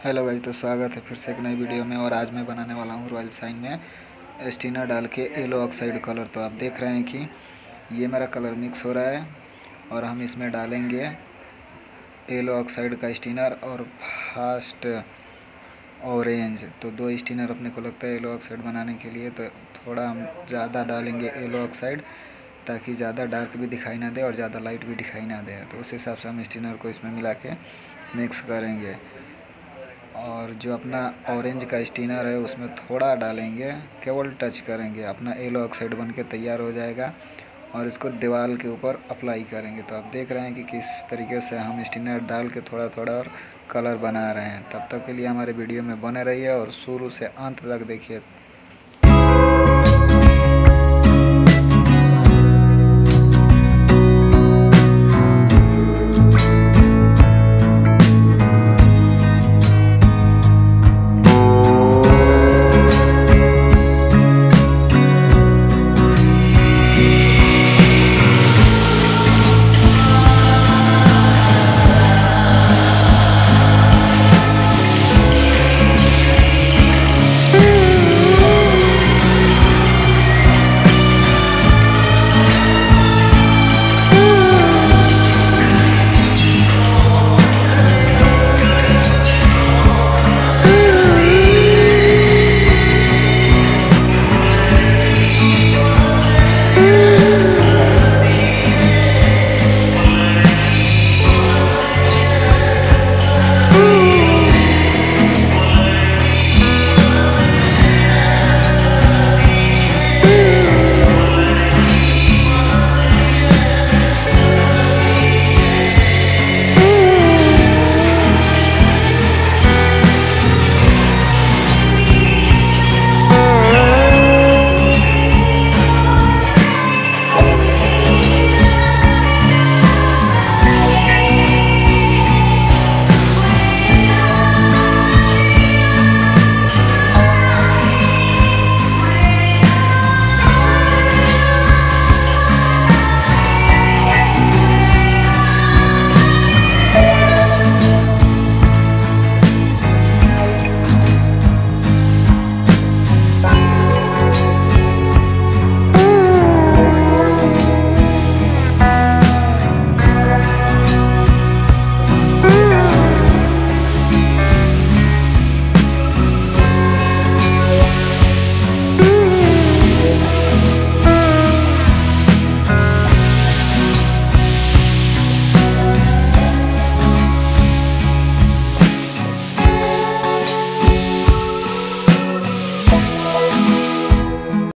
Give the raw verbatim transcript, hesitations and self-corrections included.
Hello guys, तो स्वागत है फिर से एक नई वीडियो में। और आज मैं बनाने वाला हूँ रॉयल साइन में स्टीनर डाल के येलो ऑक्साइड कलर। तो आप देख रहे हैं कि ये मेरा कलर मिक्स हो रहा है और हम इसमें डालेंगे येलो ऑक्साइड का स्टीनर और फास्ट ऑरेंज। तो दो स्टीनर अपने को लगता है येलो ऑक्साइड बनाने के लिए, तो थोड़ा हम ज़्यादा डालेंगे येलो ऑक्साइड ताकि ज़्यादा डार्क भी दिखाई ना दे और ज़्यादा लाइट भी दिखाई ना दे। तो उस हिसाब से हम स्टीनर को इसमें मिला के मिक्स करेंगे। और जो अपना ऑरेंज का स्टीनर है उसमें थोड़ा डालेंगे, केवल टच करेंगे, अपना येलो ऑक्साइड बन के तैयार हो जाएगा और इसको दीवार के ऊपर अप्लाई करेंगे। तो आप देख रहे हैं कि किस तरीके से हम स्टीनर डाल के थोड़ा थोड़ा और कलर बना रहे हैं। तब तक के लिए हमारे वीडियो में बने रहिए और शुरू से अंत तक देखिए।